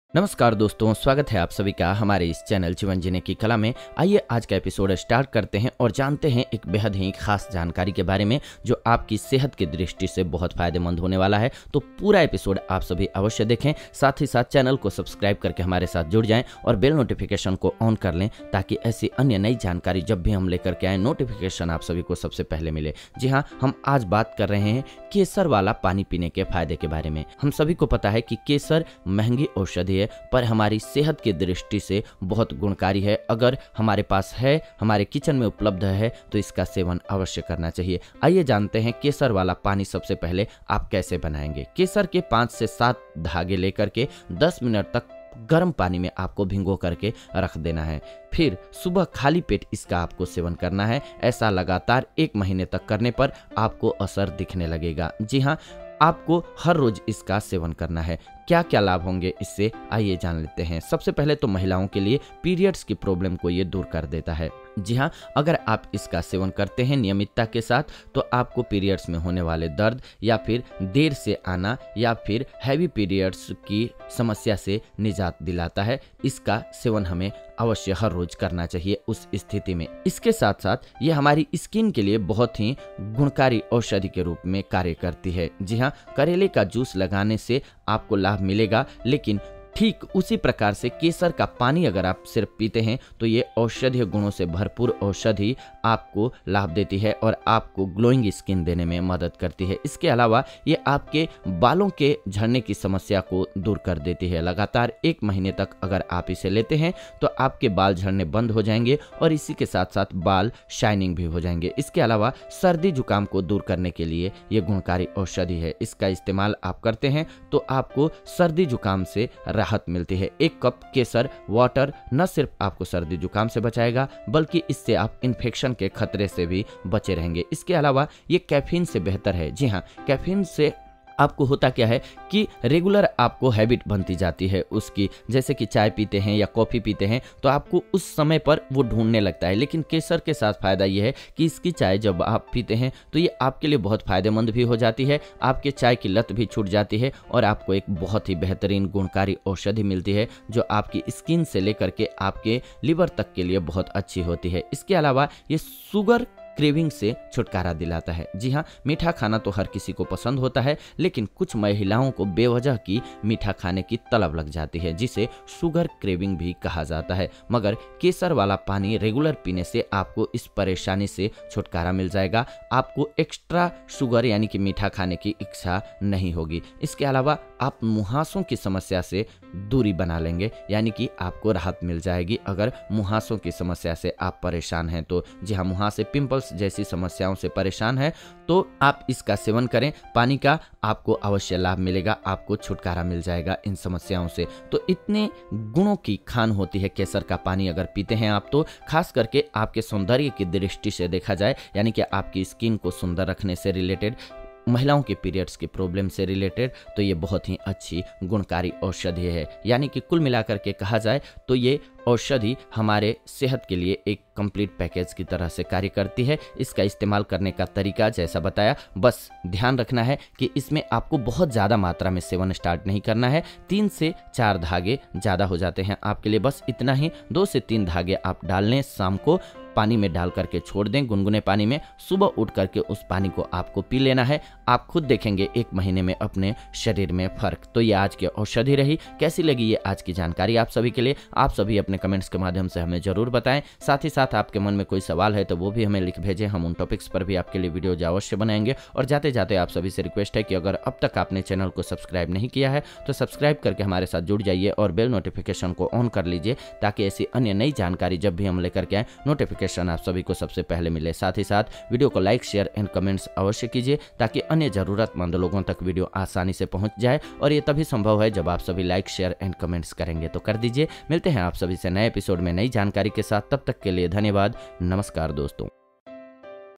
नमस्कार दोस्तों, स्वागत है आप सभी का हमारे इस चैनल जीवन जीने की कला में। आइए आज का एपिसोड स्टार्ट करते हैं और जानते हैं एक बेहद ही खास जानकारी के बारे में जो आपकी सेहत की दृष्टि से बहुत फायदेमंद होने वाला है। तो पूरा एपिसोड आप सभी अवश्य देखें, साथ ही साथ चैनल को सब्सक्राइब करके हमारे साथ जुड़ जाएं और बेल नोटिफिकेशन को ऑन कर लें ताकि ऐसी अन्य नई जानकारी जब भी हम लेकर के आए नोटिफिकेशन आप सभी को सबसे पहले मिले। जी हाँ, हम आज बात कर रहे हैं केसर वाला पानी पीने के फायदे के बारे में। हम सभी को पता है कि केसर महंगी औषधि है पर हमारी सेहत की दृष्टि से बहुत गुणकारी है। अगर हमारे पास है, हमारे किचन में उपलब्ध है तो इसका सेवन अवश्य करना चाहिए। आइए जानते हैं केसर वाला पानी सबसे पहले आप कैसे बनाएंगे। केसर के 5 से 7 धागे लेकर के 10 मिनट तक गर्म पानी में आपको भिंगो करके रख देना है। फिर सुबह खाली पेट इसका आपको सेवन करना है। ऐसा लगातार 1 महीने तक करने पर आपको असर दिखने लगेगा। जी हाँ, आपको हर रोज इसका सेवन करना है। क्या क्या लाभ होंगे इससे, आइए जान लेते हैं। सबसे पहले तो महिलाओं के लिए पीरियड्स की प्रॉब्लम को ये दूर कर देता है। जी हाँ, अगर आप इसका सेवन करते हैं नियमितता के साथ तो आपको पीरियड्स में होने वाले दर्द या फिर देर से आना या फिर हैवी पीरियड्स की समस्या से निजात दिलाता है। इसका सेवन हमें अवश्य हर रोज करना चाहिए उस स्थिति में। इसके साथ साथ ये हमारी स्किन के लिए बहुत ही गुणकारी औषधि के रूप में कार्य करती है। जी हाँ, करेले का जूस लगाने से आपको लाभ मिलेगा, लेकिन ठीक उसी प्रकार से केसर का पानी अगर आप सिर्फ पीते हैं तो ये औषधीय गुणों से भरपूर औषधि आपको लाभ देती है और आपको ग्लोइंग स्किन देने में मदद करती है। इसके अलावा ये आपके बालों के झड़ने की समस्या को दूर कर देती है। लगातार 1 महीने तक अगर आप इसे लेते हैं तो आपके बाल झड़ने बंद हो जाएंगे और इसी के साथ साथ बाल शाइनिंग भी हो जाएंगे। इसके अलावा सर्दी जुकाम को दूर करने के लिए ये गुणकारी औषधि है। इसका इस्तेमाल आप करते हैं तो आपको सर्दी जुकाम से राहत मिलती है। 1 कप केसर वाटर न सिर्फ आपको सर्दी जुकाम से बचाएगा बल्कि इससे आप इन्फेक्शन के खतरे से भी बचे रहेंगे। इसके अलावा ये कैफीन से बेहतर है। जी हाँ, कैफीन से आपको होता क्या है कि रेगुलर आपको हैबिट बनती जाती है उसकी, जैसे कि चाय पीते हैं या कॉफ़ी पीते हैं तो आपको उस समय पर वो ढूंढने लगता है। लेकिन केसर के साथ फ़ायदा ये है कि इसकी चाय जब आप पीते हैं तो ये आपके लिए बहुत फ़ायदेमंद भी हो जाती है, आपके चाय की लत भी छूट जाती है और आपको एक बहुत ही बेहतरीन गुणकारी औषधि मिलती है जो आपकी स्किन से लेकर के आपके लिवर तक के लिए बहुत अच्छी होती है। इसके अलावा ये शुगर क्रेविंग से छुटकारा दिलाता है। जी हाँ, मीठा खाना तो हर किसी को पसंद होता है, लेकिन कुछ महिलाओं को बेवजह की मीठा खाने की तलब लग जाती है जिसे शुगर क्रेविंग भी कहा जाता है। मगर केसर वाला पानी रेगुलर पीने से आपको इस परेशानी से छुटकारा मिल जाएगा। आपको एक्स्ट्रा शुगर यानी कि मीठा खाने की इच्छा नहीं होगी। इसके अलावा आप मुहासों की समस्या से दूरी बना लेंगे, यानी कि आपको राहत मिल जाएगी अगर मुहासों की समस्या से आप परेशान हैं तो। जी हाँ, मुहासे, पिंपल्स जैसी समस्याओं से परेशान है तो आप इसका सेवन करें। पानी का आपको अवश्य लाभ मिलेगा, आपको छुटकारा मिल जाएगा इन समस्याओं से। तो इतने गुणों की खान होती है केसर का पानी अगर पीते हैं आप तो, खास करके आपके सौंदर्य की दृष्टि से देखा जाए, यानी कि आपकी स्किन को सुंदर रखने से रिलेटेड, महिलाओं के पीरियड्स की प्रॉब्लम से रिलेटेड, तो ये बहुत ही अच्छी गुणकारी औषधि है। यानी कि कुल मिलाकर के कहा जाए तो ये औषधि हमारे सेहत के लिए एक कंप्लीट पैकेज की तरह से कार्य करती है। इसका इस्तेमाल करने का तरीका जैसा बताया, बस ध्यान रखना है कि इसमें आपको बहुत ज़्यादा मात्रा में सेवन स्टार्ट नहीं करना है। 3 से 4 धागे ज़्यादा हो जाते हैं आपके लिए, बस इतना ही। 2 से 3 धागे आप डाल लें, शाम को पानी में डाल करके छोड़ दें गुनगुने पानी में। सुबह उठ करके उस पानी को आपको पी लेना है। आप खुद देखेंगे 1 महीने में अपने शरीर में फर्क। तो ये आज की औषधि रही। कैसी लगी ये आज की जानकारी आप सभी के लिए? आप सभी अपने कमेंट्स के माध्यम से हमें जरूर बताएं। साथ ही साथ आपके मन में कोई सवाल है तो वो भी हमें लिख भेजें, हम उन टॉपिक्स पर भी आपके लिए वीडियो अवश्य बनाएंगे। और जाते जाते आप सभी से रिक्वेस्ट है कि अगर अब तक आपने चैनल को सब्सक्राइब नहीं किया है तो सब्सक्राइब करके हमारे साथ जुड़ जाइए और बेल नोटिफिकेशन को ऑन कर लीजिए ताकि ऐसी अन्य नई जानकारी जब भी हम लेकर के आए नोटिफिकेशन आप सभी को सबसे पहले मिले। साथ ही साथ वीडियो को लाइक, शेयर एंड कमेंट्स अवश्य कीजिए ताकि अन्य जरूरतमंद लोगों तक वीडियो आसानी से पहुंच जाए, और ये तभी संभव है जब आप सभी लाइक, शेयर एंड कमेंट्स करेंगे। तो कर दीजिए। मिलते हैं आप सभी से नए एपिसोड में नई जानकारी के साथ। तब तक के लिए धन्यवाद। नमस्कार दोस्तों।